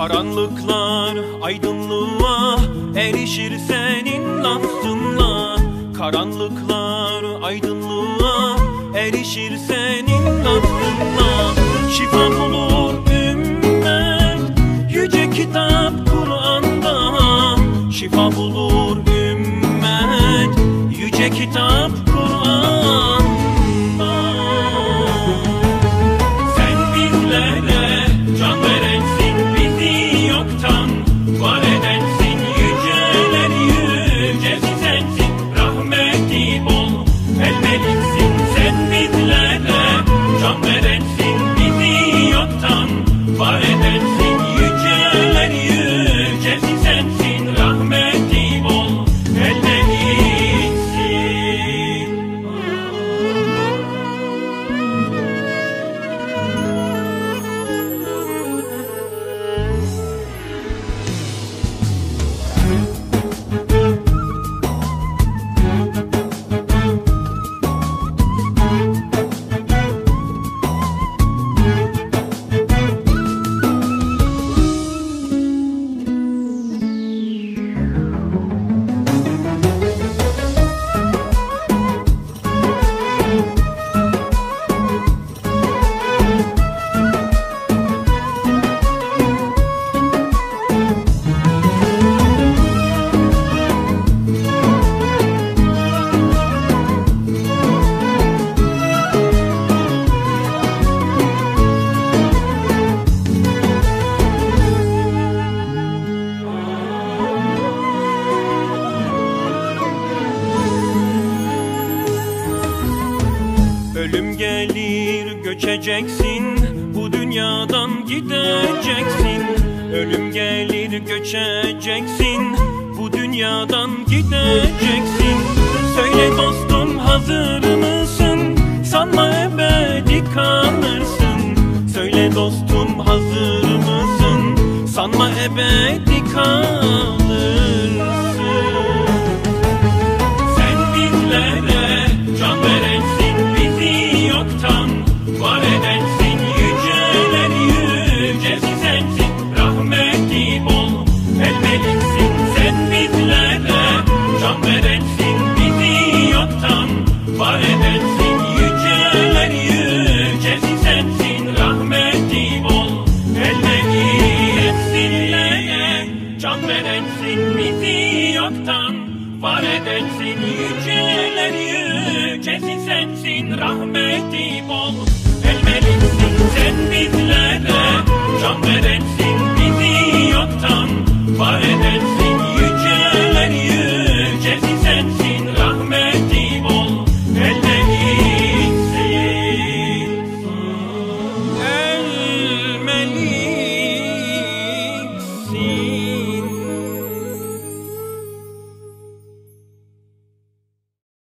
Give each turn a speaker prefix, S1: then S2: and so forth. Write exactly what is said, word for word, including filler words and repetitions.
S1: Karanlıklar aydınlığa erişir senin lafzınla. Karanlıklar aydınlığa erişir senin lafzınla. Şifa bulur ümmet yüce kitap Kur'an'da. Şifa bulur ümmet yüce kitap Kur'an'da. Sen bizlere can verensin, bizi yoktan var edensin. Yüceler yücesi sensin, rahmeti bol el meliksin. Sen bizlere can verensin, bizi yoktan var edensin. Yüceler yücesi sensin, rahmeti bol el meliksin. Ölüm gelir göçeceksin, bu dünyadan gideceksin. Ölüm gelir göçeceksin, bu dünyadan gideceksin. Söyle dostum, hazır mısın? Sanma ebedi kalırsın. Söyle dostum, hazır mısın? Sanma ebedi kalırsın. Sen bizlere can verensin, bizi yoktan var edensin. Yüceler yücesi sensin, rahmeti bol el meliksin. Sen bizlere can verensin, bizi yoktan var edensin. Yüceler yücesi sensin, rahmeti bol el meliksin. Bizlere can verensin, bizi yoktan var edensin. Yüceler yücesi sensin, rahmeti bol el meliksin. Sen bizlere can verensin,